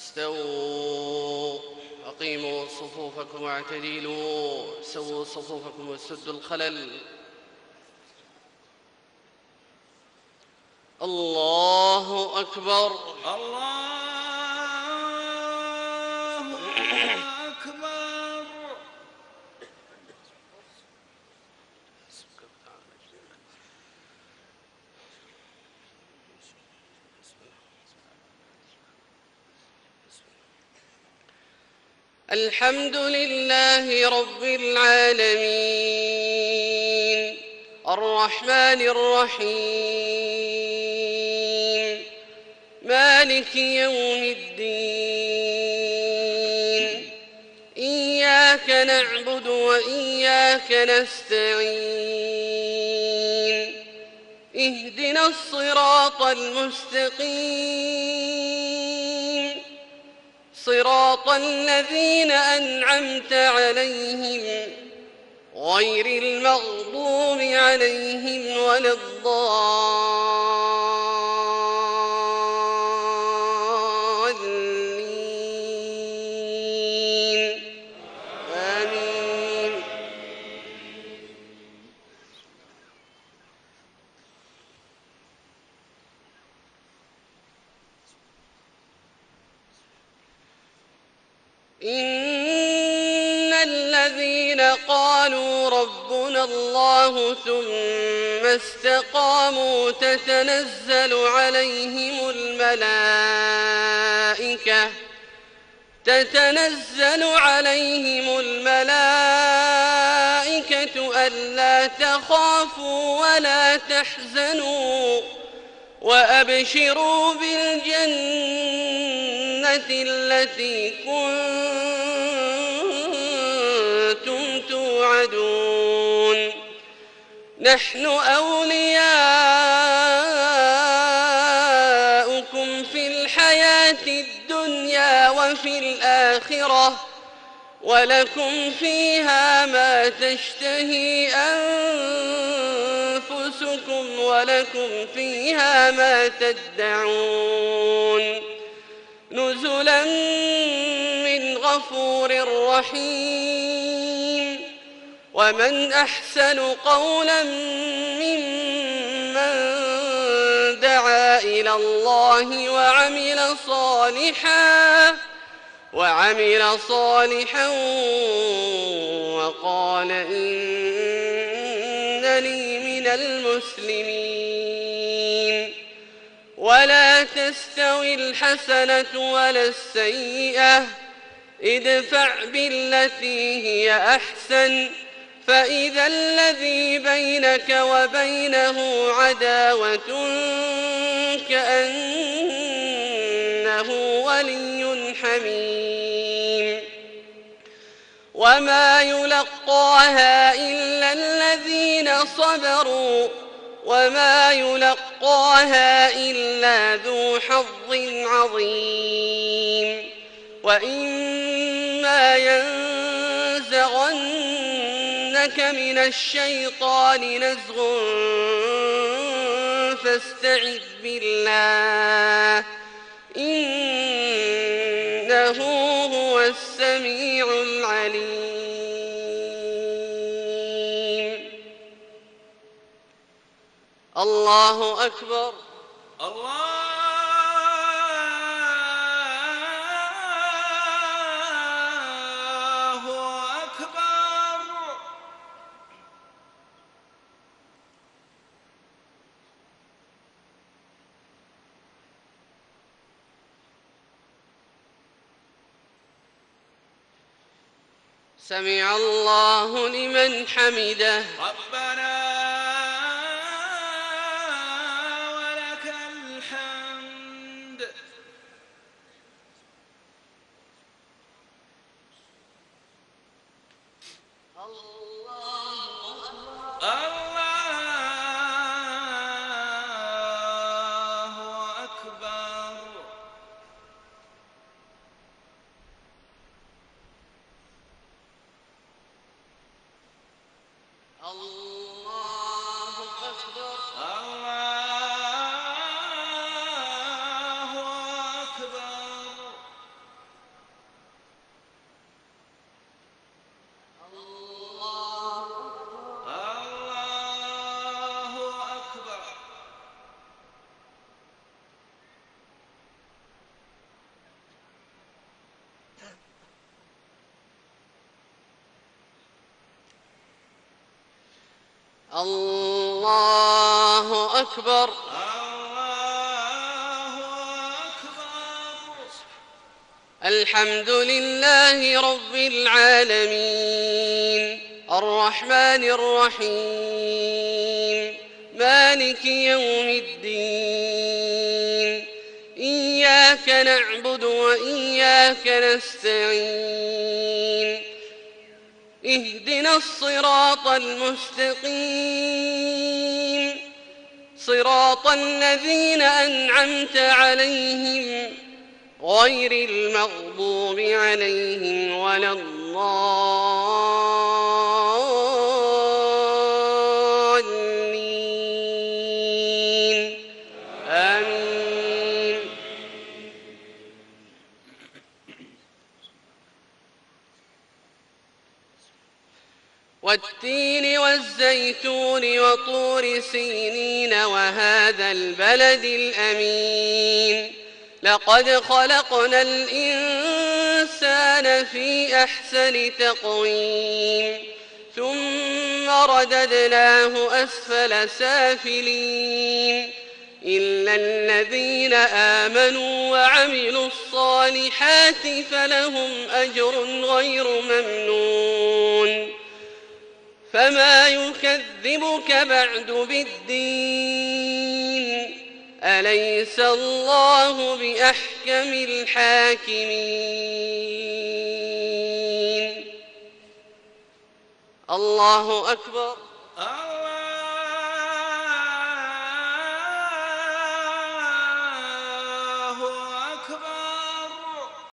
استووا أقيموا صفوفكم واعتدلوا سووا صفوفكم وسدوا الخلل. الله أكبر. الله أكبر. الحمد لله رب العالمين الرحمن الرحيم مالك يوم الدين إياك نعبد وإياك نستعين اهدنا الصراط المستقيم صراط الذين أنعمت عليهم غير المغضوب عليهم ولا الضالين آمين. إن الذين قالوا ربنا الله ثم استقاموا تتنزل عليهم الملائكة ألا تخافوا ولا تحزنوا وأبشروا بالجنة التي كنتم توعدون نحن أولياؤكم في الحياة الدنيا وفي الآخرة ولكم فيها ما تشتهي أنفسكم ولكم فيها ما تدعون نزلا من غفور رحيم. ومن أحسن قولا ممن دعا إلى الله وعمل صالحا وقال إنني من المسلمين. ولا تستوي الحسنة ولا السيئة ادفع بالتي هي أحسن فإذا الذي بينك وبينه عداوة كأنه ولي حميم. وما يلقاها إلا الذين صبروا وما يلقاها إلا ذو حظ عظيم. وإما ينزغنك من الشيطان نزغ فاستعذ بالله إنه هو السميع العليم. الله أكبر. الله أكبر. سمع الله لمن حمده. ربنا ولك الحمد. الله أكبر. الله أكبر. الله أكبر. الله أكبر. الله أكبر. الحمد لله رب العالمين الرحمن الرحيم مالك يوم الدين إياك نعبد وإياك نستعين اهدنا الصراط المستقيم صراط الذين أنعمت عليهم غير المغضوب عليهم ولا الضالين آمين. والتين والزيتون وطور سينين وهذا البلد الأمين لقد خلقنا الإنسان في أحسن تقويم ثم رددناه أسفل سافلين إلا الذين آمنوا وعملوا الصالحات فلهم أجر غير ممنون فما يكذبك بعد بالدين أليس الله بأحكم الحاكمين الله أكبر.